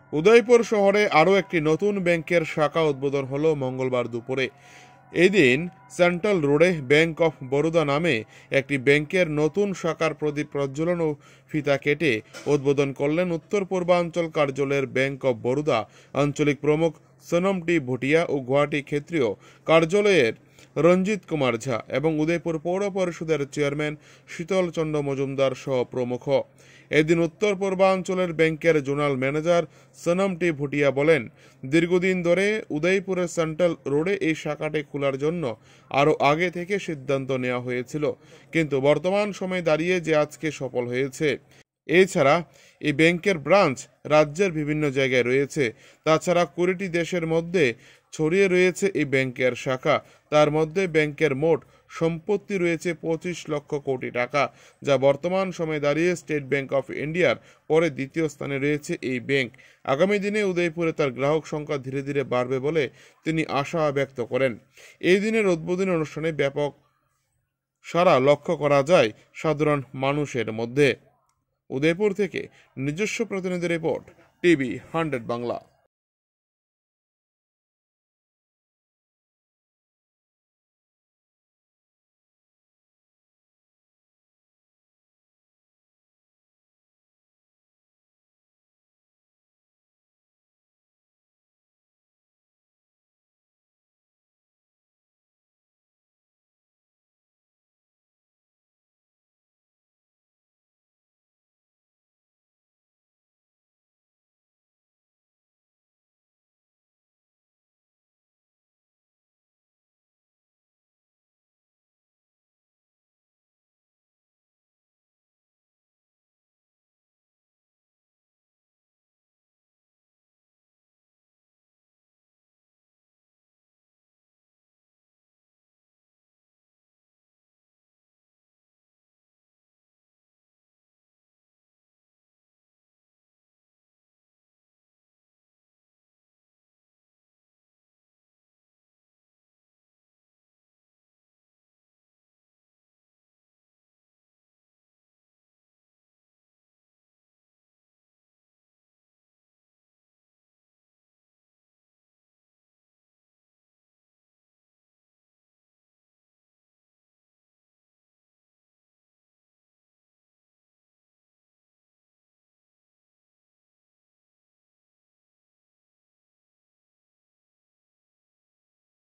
উদয়পুর শহরে আরও একটি নতুন ব্যাংকের শাখা উদ্বোধন হলো মঙ্গলবার দুপুরে। এদিন সেন্ট্রাল রোডে ব্যাংক অফ বরোদা নামে একটি ব্যাংকের নতুন শাখার প্রদীপ প্রজ্বলন ও ফিতা কেটে উদ্বোধন করলেন উত্তর পূর্বাঞ্চল কার্যালয়ের ব্যাংক অফ বরোদা আঞ্চলিক প্রমুখ সোনম টি ভুটিয়া ও গুয়াহাটি ক্ষেত্রীয় কার্যালয়ের রঞ্জিত কুমার ঝা এবং উদয়পুর পৌর পরিষদের চেয়ারম্যান শীতল চন্দ্র মজুমদার সহ প্রমুখ। এদিন উত্তর পূর্বাঞ্চলের ব্যাংকের zonal manager Sonam T Bhutia বলেন, দীর্ঘদিন ধরে উদয়পুরের সেন্ট্রাল রোডে এই শাখাটি খোলার জন্য আরও আগে থেকে সিদ্ধান্ত নেওয়া হয়েছিল, কিন্তু বর্তমান সময়ে দাঁড়িয়ে যে আজকে সফল হয়েছে। এছাড়া এই ব্যাংকের ব্রাঞ্চ রাজ্যের বিভিন্ন জায়গায় রয়েছে। তাছাড়া 20টি দেশের মধ্যে ছড়িয়ে রয়েছে এই ব্যাংকের শাখা। তার মধ্যে ব্যাংকের মোট সম্পত্তি রয়েছে 25 লক্ষ কোটি টাকা, যা বর্তমান সময়ে দাঁড়িয়ে স্টেট ব্যাংক অফ ইন্ডিয়ার পরে দ্বিতীয় স্থানে রয়েছে এই ব্যাংক। আগামী দিনে উদয়পুরে তার গ্রাহক সংখ্যা ধীরে ধীরে বাড়বে বলে তিনি আশা ব্যক্ত করেন। এই দিনের উদ্বোধনী অনুষ্ঠানে ব্যাপক সাড়া লক্ষ্য করা যায় সাধারণ মানুষের মধ্যে। উদয়পুর থেকে নিজস্ব প্রতিনিধি রিপোর্ট, টিভি 100 বাংলা।